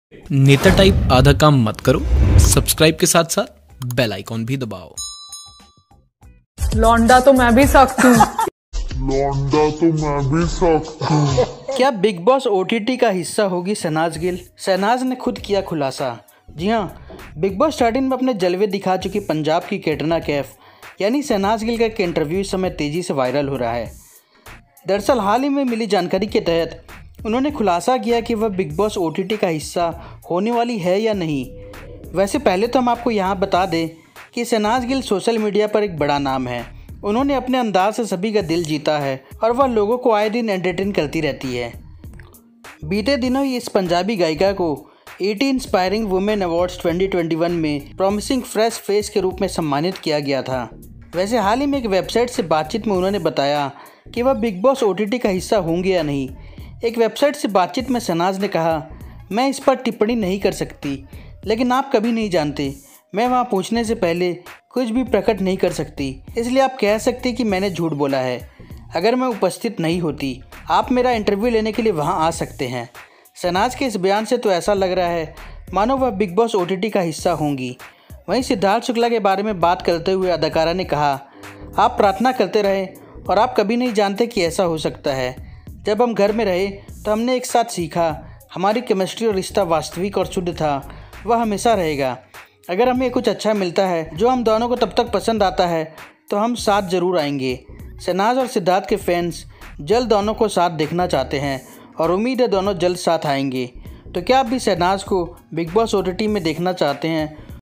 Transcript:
नेता टाइप आधा काम मत करो, सब्सक्राइब के साथ साथ बेल आइकॉन भी दबाओ। लौंडा तो मैं भी सख्त हूँ। क्या बिग बॉस ओटीटी का हिस्सा होगी शहनाज गिल? शहनाज ने खुद किया खुलासा। जी हाँ, बिग बॉस स्टार्टिंग में अपने जलवे दिखा चुकी पंजाब की कैटरीना कैफ यानी शहनाज गिल का एक इंटरव्यू इस समय तेज़ी से वायरल हो रहा है। दरअसल हाल ही में मिली जानकारी के तहत उन्होंने खुलासा किया कि वह बिग बॉस ओटीटी का हिस्सा होने वाली है या नहीं। वैसे पहले तो हम आपको यहाँ बता दें कि शहनाज गिल सोशल मीडिया पर एक बड़ा नाम है। उन्होंने अपने अंदाज से सभी का दिल जीता है और वह लोगों को आए दिन एंटरटेन करती रहती है। बीते दिनों ही इस पंजाबी गायिका को 80 इंस्पायरिंग वुमेन अवार्ड्स 2021 में प्रॉमिसिंग फ्रेश फेस के रूप में सम्मानित किया गया था। वैसे हाल ही में एक वेबसाइट से बातचीत में उन्होंने बताया कि वह बिग बॉस ओटीटी का हिस्सा होंगे या नहीं। एक वेबसाइट से बातचीत में शहनाज ने कहा, मैं इस पर टिप्पणी नहीं कर सकती, लेकिन आप कभी नहीं जानते, मैं वहाँ पहुँचने से पहले कुछ भी प्रकट नहीं कर सकती, इसलिए आप कह सकते कि मैंने झूठ बोला है। अगर मैं उपस्थित नहीं होती, आप मेरा इंटरव्यू लेने के लिए वहाँ आ सकते हैं। शहनाज के इस बयान से तो ऐसा लग रहा है मानो वह बिग बॉस ओटीटी का हिस्सा होंगी। वहीं सिद्धार्थ शुक्ला के बारे में बात करते हुए अदाकारा ने कहा, आप प्रार्थना करते रहें और आप कभी नहीं जानते कि ऐसा हो सकता है। जब हम घर में रहे तो हमने एक साथ सीखा, हमारी केमिस्ट्री और रिश्ता वास्तविक और शुद्ध था, वह हमेशा रहेगा। अगर हमें कुछ अच्छा मिलता है जो हम दोनों को तब तक पसंद आता है तो हम साथ ज़रूर आएंगे। शहनाज और सिद्धार्थ के फैंस जल्द दोनों को साथ देखना चाहते हैं और उम्मीद है दोनों जल्द साथ आएंगे। तो क्या आप भी शहनाज को बिग बॉस ओटीटी में देखना चाहते हैं?